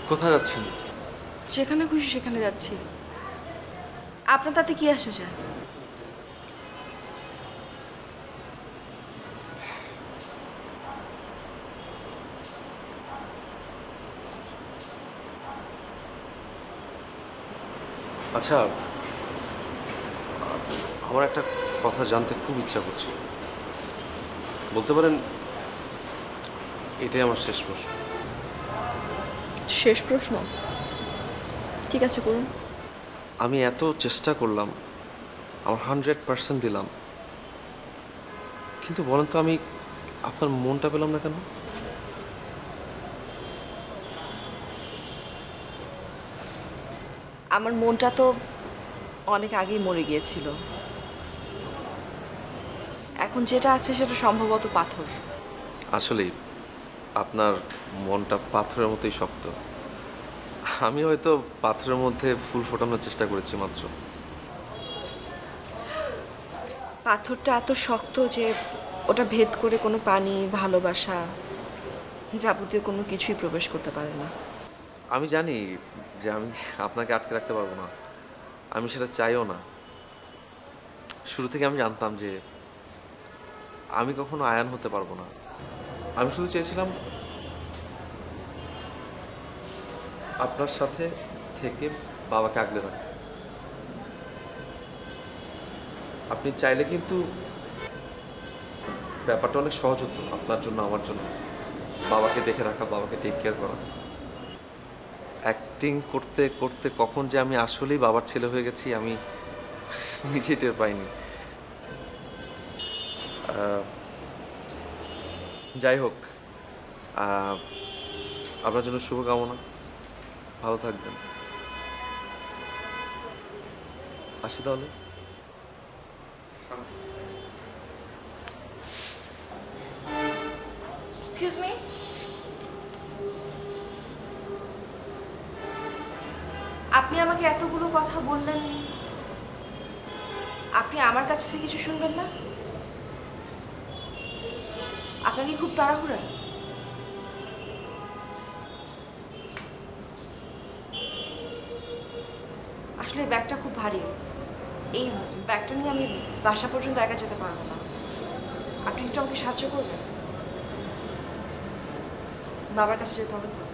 কোথায় যাচ্ছেন? যেখানে খুশি সেখানে যাচ্ছি। আপনার তাতে কি আসে যায়? আচ্ছা, আমার একটা কথা জানতে খুব ইচ্ছা করছে। বলতে পারেন এটাই আমার শেষ প্রশ্ন। শেষ প্রশ্ন? ঠিক আছে, করুন। আমি এত চেষ্টা করলাম, আমার 100% দিলাম, কিন্তু বলেন তো আমি আপনার মনটা পেলাম না কেন? আমার মনটা তো অনেক আগেই মরে গিয়েছিল। এখন যেটা আছে সেটা সম্ভবত পাথর। আসলেই আপনার মনটা পাথরের মতোই শক্ত। আমি হয়তো পাথরের মধ্যে ফুল ফোটানোর চেষ্টা করেছি মাত্র। পাথরটা এত শক্ত যে ওটা ভেদ করে কোনো পানি, ভালোবাসা, যাবতীয় কোনো কিছুই প্রবেশ করতে পারে না। আমি জানি যে আমি আপনাকে আটকে রাখতে পারবো না, আমি সেটা চাইও না। শুরু থেকে আমি জানতাম যে আমি কখনো আয়ান হতে পারবো না। আমি শুধু চেয়েছিলাম আপনার সাথে থেকে বাবাকে আগলে রাখতে। আপনি চাইলে কিন্তু ব্যাপারটা অনেক সহজ হতো আপনার জন্য, আমার জন্য। বাবাকে দেখে রাখা, বাবাকে টেক কেয়ার করা। অ্যাক্টিং করতে করতে কখন যে আমি আসলেই বাবার ছেলে হয়ে গেছি আমি নিজেই টের পাইনি। যাই হোক, আপনার জন্য শুভকামনা। ভালো থাকবেন। আসি তাহলে। এক্সকিউজ মি, আপনি আমাকে এতগুলো কথা বললেন, আপনি আমার কাছ থেকে কিছু শুনবেন না? আপনার কি খুব তাড়াহুড়া? আসলে ব্যাগটা খুব ভারী। এই ব্যাগটা নিয়ে আমি বাসা পর্যন্ত একা যেতে পারবো না। আপনি একটু আমাকে সাহায্য করবেন? বাবার কাছে যেতে হবে তো।